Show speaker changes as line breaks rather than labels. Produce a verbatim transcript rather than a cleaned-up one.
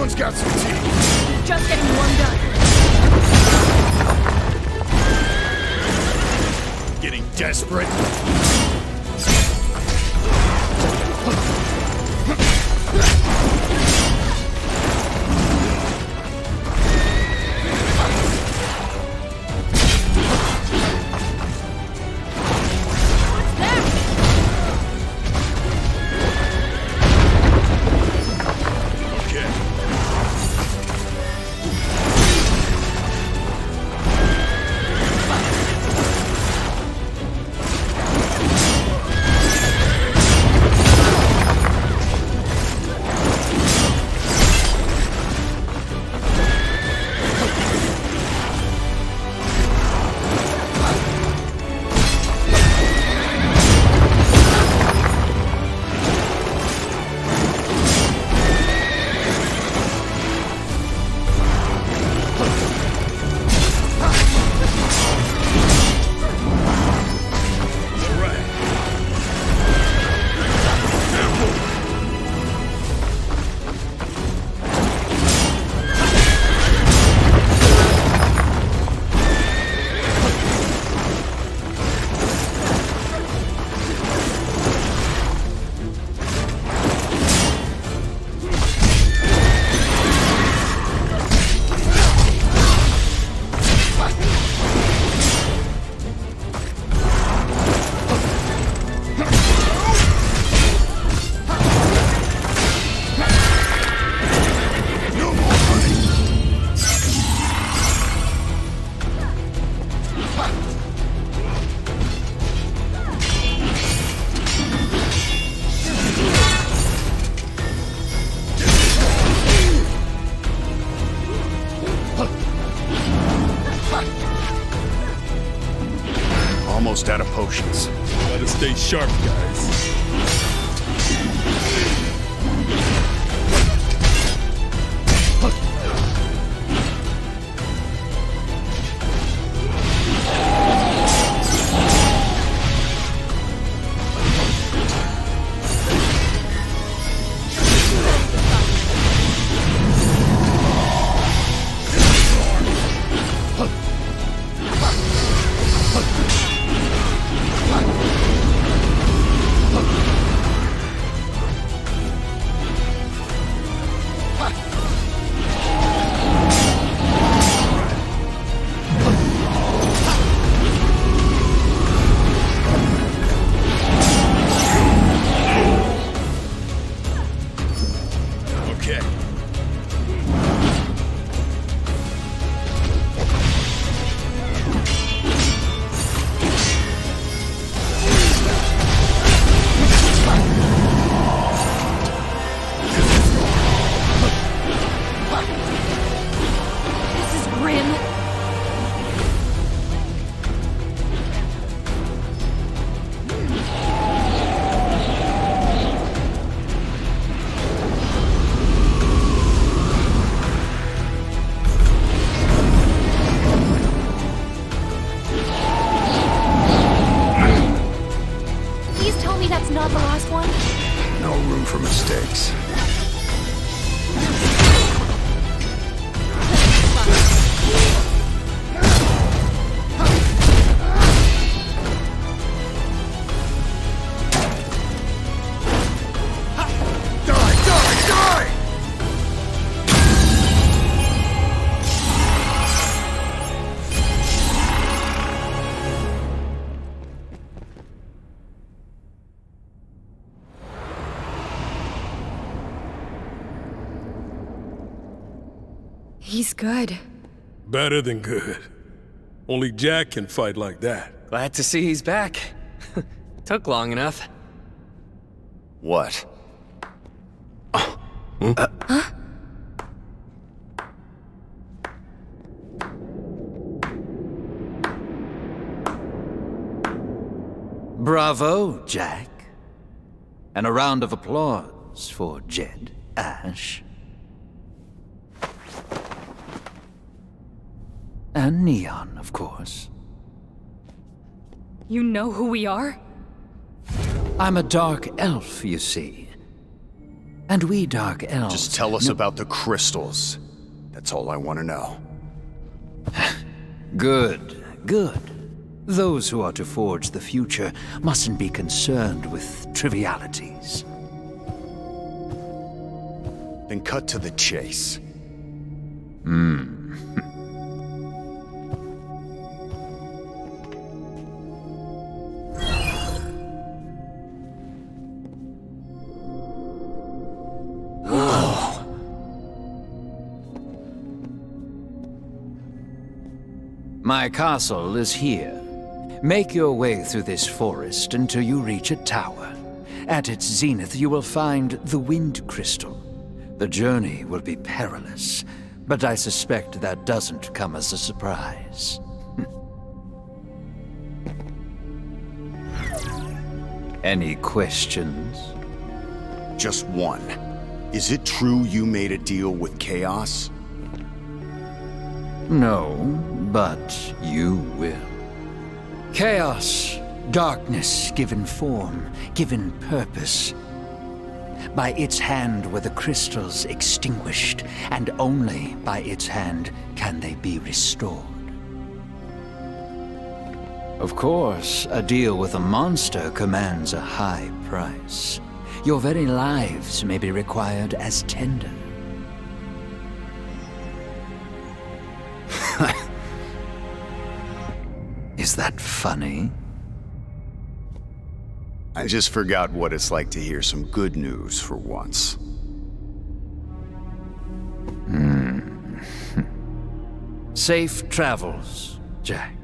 Someone's got some tea.
Just getting warmed up.
Getting desperate. Almost out of potions.
Gotta stay sharp, guys.
Not the last one?
No room for mistakes.
He's good.
Better than good. Only Jack can fight like that.
Glad to see he's back. Took long enough.
What?
Oh. Hmm? Uh, huh?
Bravo, Jack. And a round of applause for Jed Ash. And Neon, of course.
You know who we are?
I'm a dark elf, you see. And we Dark Elves...
Just tell us
know-
about the crystals. That's all I want to know.
Good, good. Those who are to forge the future mustn't be concerned with trivialities.
Then cut to the chase.
My castle is here. Make your way through this forest until you reach a tower. At its zenith, you will find the Wind Crystal. The journey will be perilous, but I suspect that doesn't come as a surprise. Any questions?
Just one. Is it true you made a deal with Chaos?
No, but you will. Chaos, darkness given form, given purpose. By its hand were the crystals extinguished, and only by its hand can they be restored. Of course, a deal with a monster commands a high price. Your very lives may be required as tender. Is that funny?
I just forgot what it's like to hear some good news for once.
Safe travels, Jack.